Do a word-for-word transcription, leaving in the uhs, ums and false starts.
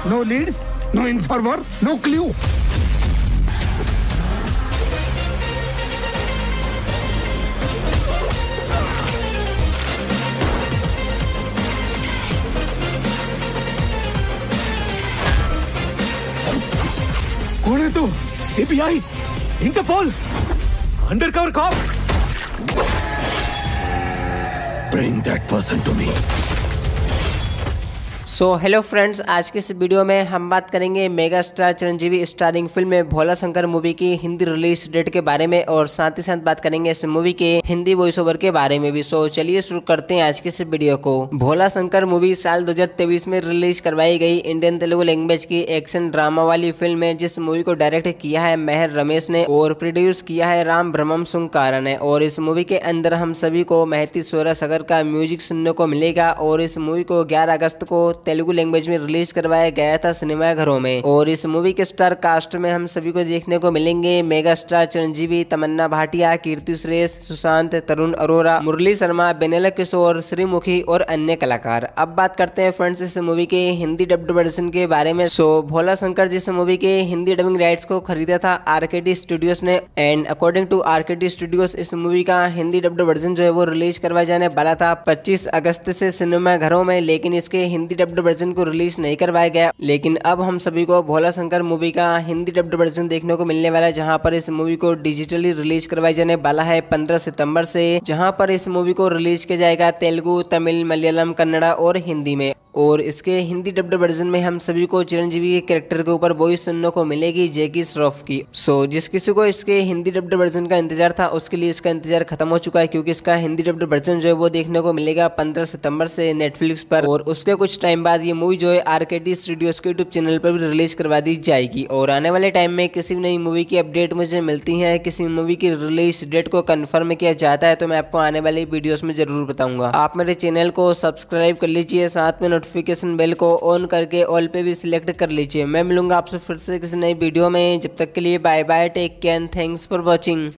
No leads, no informer, no clue. कौन है तू? CBI, Interpol, undercover cop? Bring that person to me. So hello friends, आज के इस वीडियो में हम बात करेंगे mega star Chiranjeevi starring film में भोला शंकर मूवी की हिंदी रिलीज डेट के बारे में और साथ ही साथ बात करेंगे इस मूवी के हिंदी वॉइस ओवर के बारे में भी। सो चलिए शुरू करते हैं आज के इस वीडियो को। भोला शंकर मूवी साल दो हज़ार तेईस में रिलीज करवाई गई इंडियन तेलुगु लैंग्वेज की एक्शन ड्रामा वाली फिल्म है, जिस मूवी को डायरेक्ट किया है मेहर रमेश ने और प्रोड्यूस किया है राम ब्रह्मम सुंकारा ने। और इस मूवी के अंदर हम सभी को महती सोरा सगर का म्यूजिक सुनने को मिलेगा और इस मूवी को ग्यारह अगस्त को तेलुगु लैंग्वेज में रिलीज करवाया गया था सिनेमा घरों में। और इस मूवी के स्टार कास्ट में हम सभी को देखने को मिलेंगे मेगा स्टार चिरंजीवी, तमन्ना भाटिया, कीर्ति सुरेश, सुशांत, तरुण अरोरा, मुरली शर्मा, बेनेला किशोर, श्रीमुखी और अन्य कलाकार। अब बात करते हैं फ्रेंड्स इस मूवी के हिंदी डब्ड वर्जन के बारे में। सो भोला शंकर जिस मूवी के हिंदी डबिंग राइट्स को खरीदा था आरकेडी स्टूडियोज ने, and according to RKD studios इस मूवी का हिंदी डब्ड वर्जन जो है वो रिलीज करवाया जाने वाला था पच्चीस अगस्त से सिनेमा घरों में, लेकिन इसके हिंदी डब्ड वर्जन को रिलीज नहीं करवाया गया। लेकिन अब हम सभी को भोला शंकर मूवी का हिंदी डब्ड वर्जन देखने को मिलने वाला है, जहां पर इस मूवी को डिजिटली रिलीज करवाया जाने वाला है पंद्रह सितंबर से, जहां पर इस मूवी को रिलीज किया जाएगा तेलुगु, तमिल, मलयालम, कन्नड़ा और हिंदी में। और इसके हिंदी डब्ड वर्जन में हम सभी को चिरंजीवी के कैरेक्टर के ऊपर वॉइस सुनने को मिलेगी जैकी श्रॉफ की। सो जिस किसी को इसके हिंदी डब्ड वर्जन का इंतजार था उसके लिए इसका इंतजार खत्म हो चुका है, क्योंकि इसका हिंदी डब्ड वर्जन जो है वो देखने को मिलेगा पंद्रह सितंबर से नेटफ्लिक्स पर। और उसके कुछ टाइम बाद ये मूवी जो है आरकेडी स्टूडियोज के यूट्यूब चैनल पर भी रिलीज करवा दी जाएगी। और आने वाले टाइम में किसी भी नई मूवी की अपडेट मुझे मिलती है, किसी मूवी की रिलीज डेट को कंफर्म किया जाता है, तो मैं आपको आने वाली वीडियोस में जरूर बताऊंगा। आप मेरे चैनल को सब्सक्राइब कर लीजिए, साथ में नोटिफिकेशन बेल को ऑन करके ऑल पे भी सिलेक्ट कर लीजिए। मैं मिलूंगा आपसे फिर से किसी नई वीडियो में, जब तक के लिए bye bye, take care and thanks for watching.